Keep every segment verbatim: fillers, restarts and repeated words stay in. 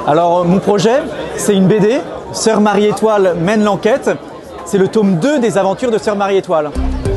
Alors mon projet, c'est une B D, Sœur Marie-Étoile mène l'enquête. C'est le tome deux des aventures de Sœur Marie-Étoile.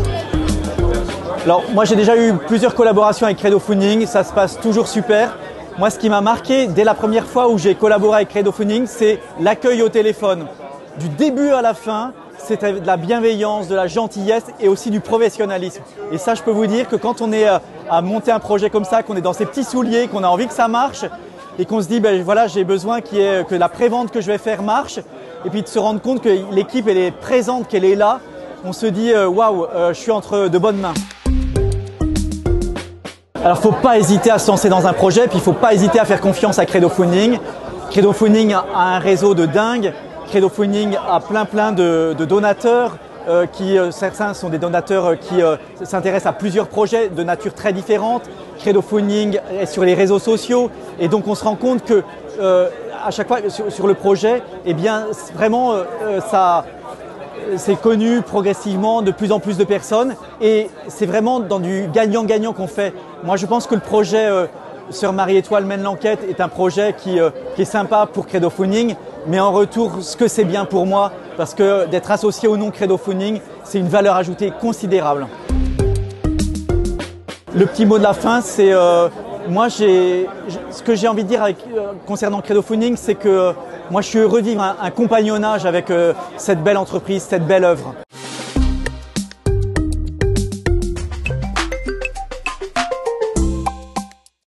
Alors moi j'ai déjà eu plusieurs collaborations avec Credo Funding, ça se passe toujours super. Moi ce qui m'a marqué dès la première fois où j'ai collaboré avec Credo Funding, c'est l'accueil au téléphone. Du début à la fin, c'était de la bienveillance, de la gentillesse et aussi du professionnalisme. Et ça je peux vous dire que quand on est à monter un projet comme ça, qu'on est dans ses petits souliers, qu'on a envie que ça marche, et qu'on se dit, ben voilà, j'ai besoin qu'il y ait, que la prévente que je vais faire marche, et puis de se rendre compte que l'équipe elle est présente, qu'elle est là, on se dit, waouh, euh, je suis entre de bonnes mains. Alors, il ne faut pas hésiter à se lancer dans un projet, puis il ne faut pas hésiter à faire confiance à Credo Funding. Credo Funding a un réseau de dingue. Credo Funding a plein plein de, de donateurs. Euh, qui, euh, certains sont des donateurs euh, qui euh, s'intéressent à plusieurs projets de nature très différente. Credo Funding est sur les réseaux sociaux et donc on se rend compte que euh, à chaque fois sur, sur le projet, eh bien vraiment euh, ça c'est connu progressivement de plus en plus de personnes et c'est vraiment dans du gagnant-gagnant qu'on fait. Moi je pense que le projet euh, Sœur Marie-Étoile mène l'enquête est un projet qui, euh, qui est sympa pour Credo Funding, mais en retour, ce que c'est bien pour moi, parce que d'être associé au nom Credo Funding, c'est une valeur ajoutée considérable. Le petit mot de la fin, c'est euh, moi, j'ai, ce que j'ai envie de dire avec, euh, concernant Credo Funding, c'est que euh, moi, je suis heureux de vivre un, un compagnonnage avec euh, cette belle entreprise, cette belle œuvre.